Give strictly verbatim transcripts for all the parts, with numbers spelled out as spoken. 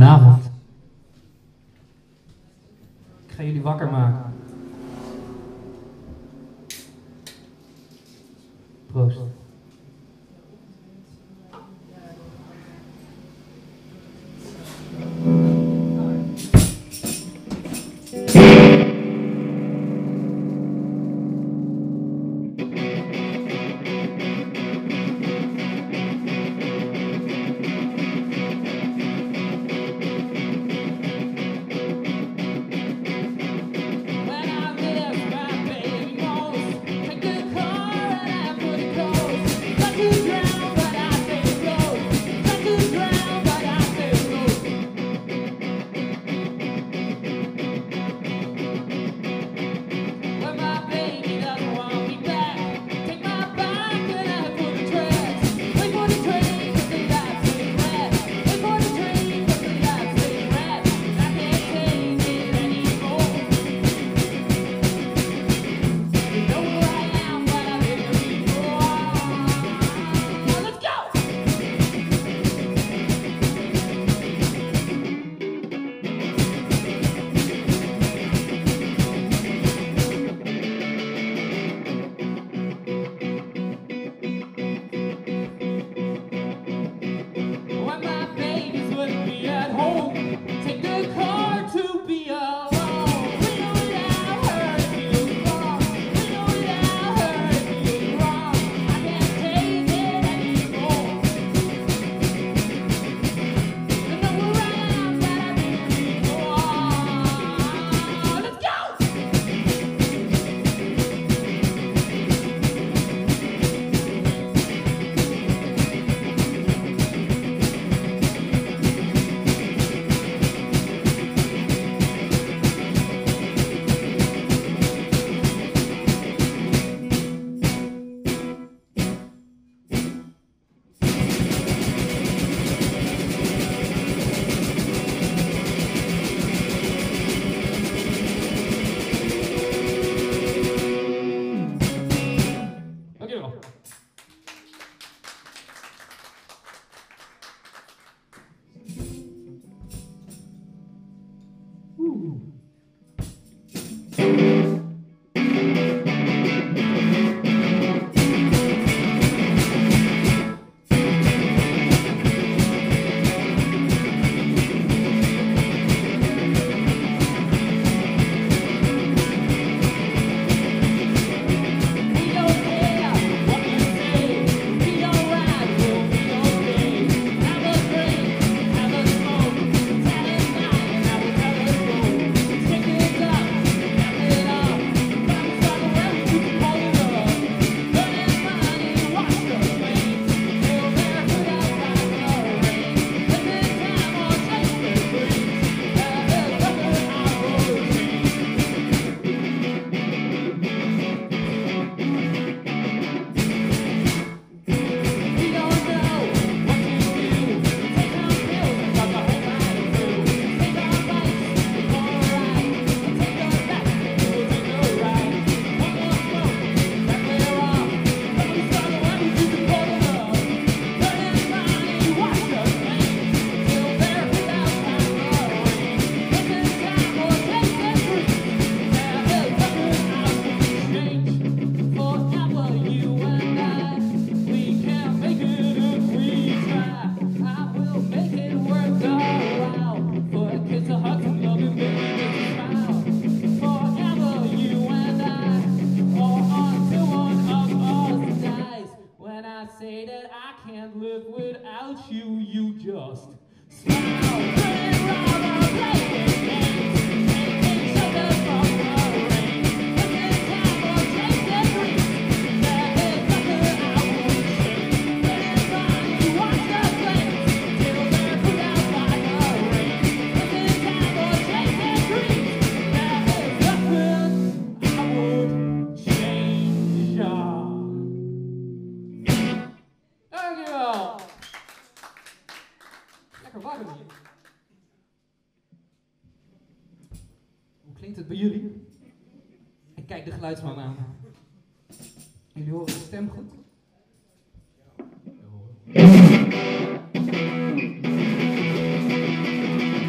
Goedenavond. Ik ga jullie wakker maken. Proost. Hoe klinkt het bij jullie? Ik kijk de geluidsman aan. Jullie horen de stem goed? Ja.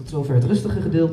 Zover het rustige gedeelte.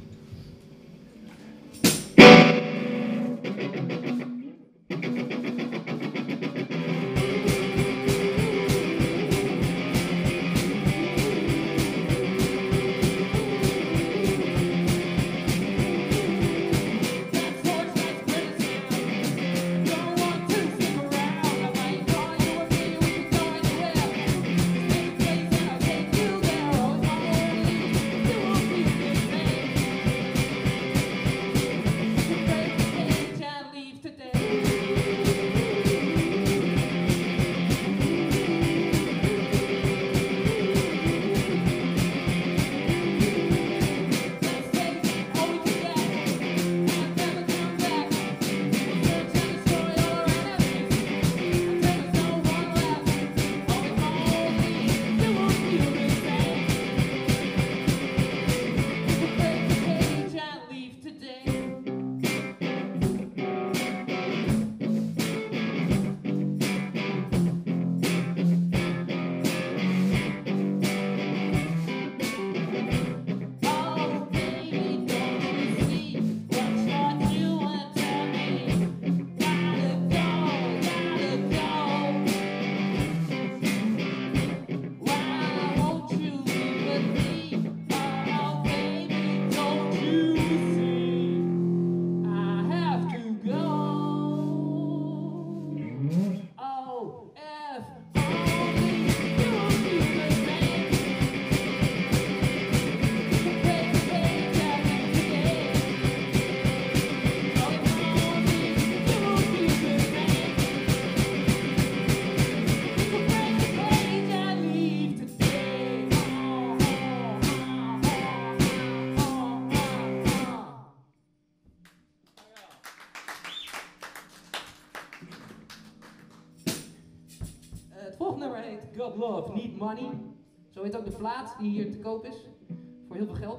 Het volgende nummer heet God Love, Need Money. Zo heet ook de plaat die hier te koop is. Voor heel veel geld.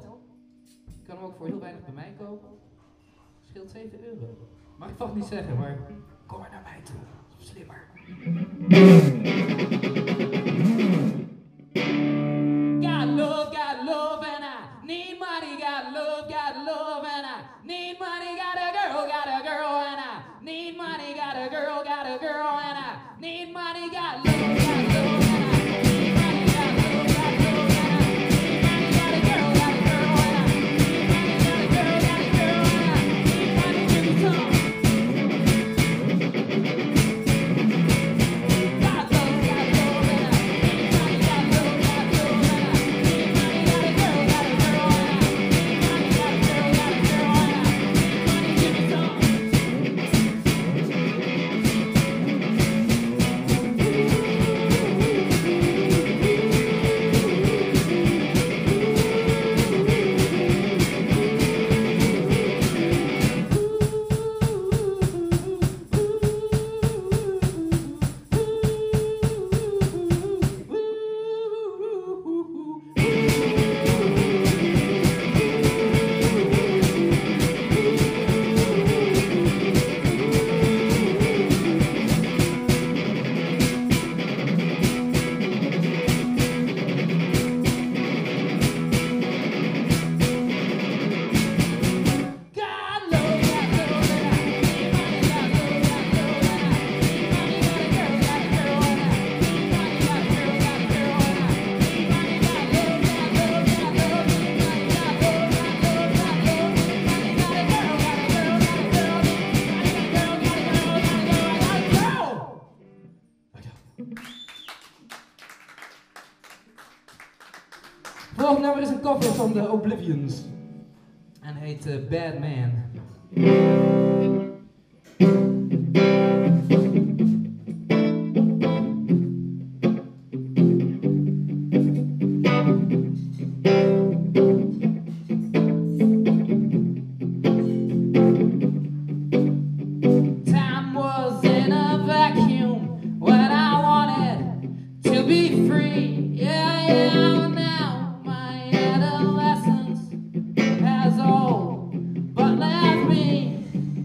Je kan hem ook voor heel weinig bij mij kopen. Scheelt zeven euro. Mag ik vast niet zeggen, maar kom maar naar mij toe. Slimmer. God love, God love, and I need money. God love, God love, and I need money. Got a girl, got a girl, and I need money. Got a girl, got a girl, and I need money. Got love, got love, and I need money. Got love, got love, and I need money. Got a girl, got a girl, and I need money. Got a girl, got a girl, and I need money. Give me some. Volgende nummer is een cover van de Oblivions en heet uh, Bad Man. Time was in a vacuum when I wanted to be free. Yeah, yeah. Has all but left me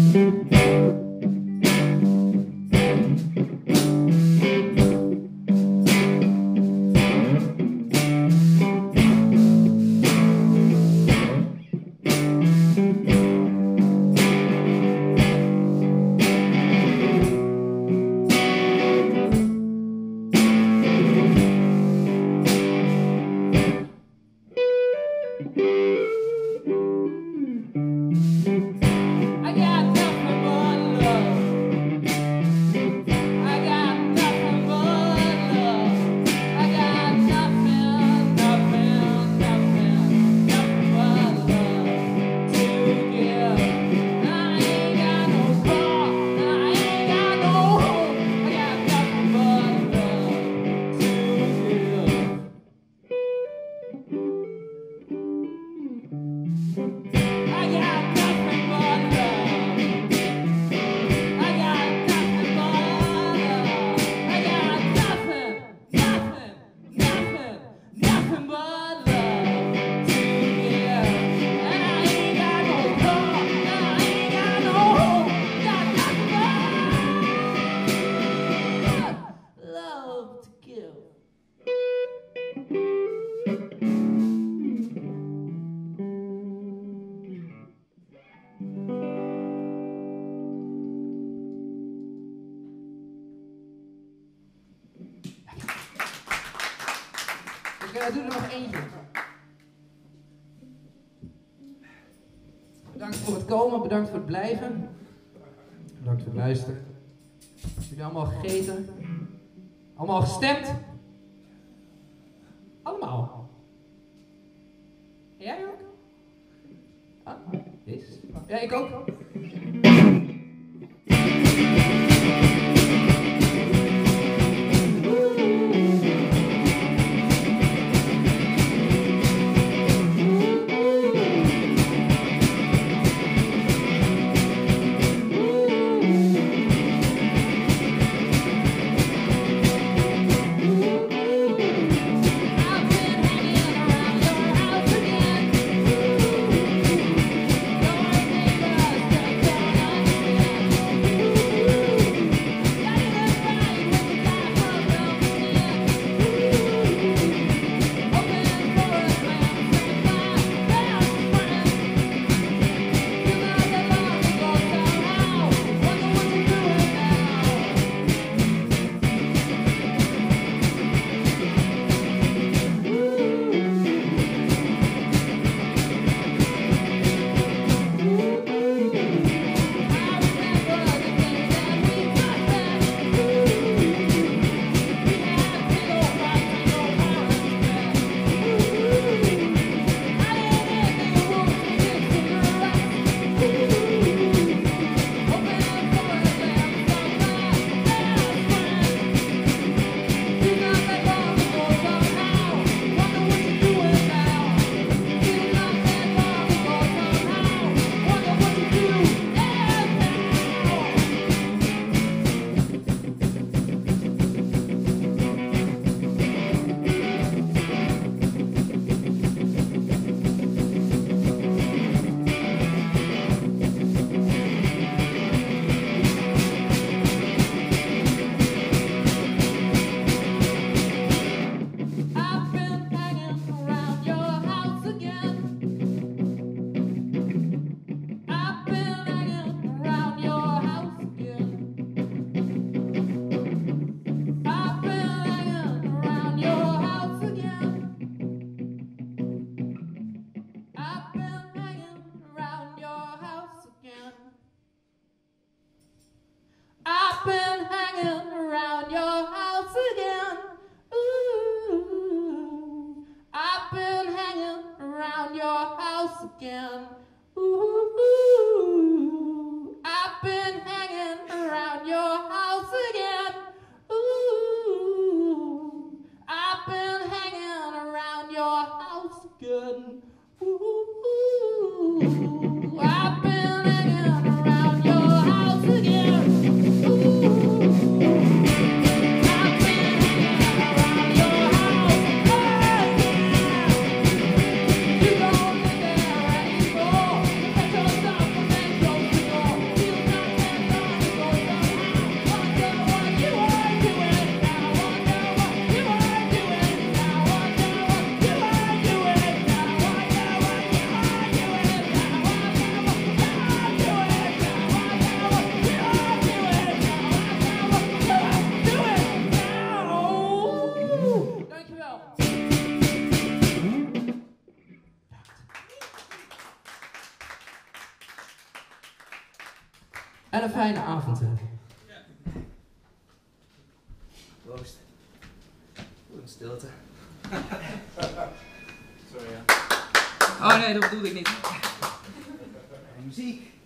Ik doe er nog eentje. Bedankt voor het komen, bedankt voor het blijven. Bedankt voor het luisteren. Jullie allemaal gegeten? Allemaal gestemd? Allemaal. En jij ook? Ah, jezus. Ja, ik ook. Again. Ooh, I've been hanging around your house again. Ooh, I've been hanging around your house again. Ooh, I've been hanging around your house again. Ooh, I've been hanging around your house again. You don't live there anymore. En een fijne avond. Hè. Proost. Oeh, een stilte. Sorry, ja. Oh nee, dat bedoelde ik niet. Muziek.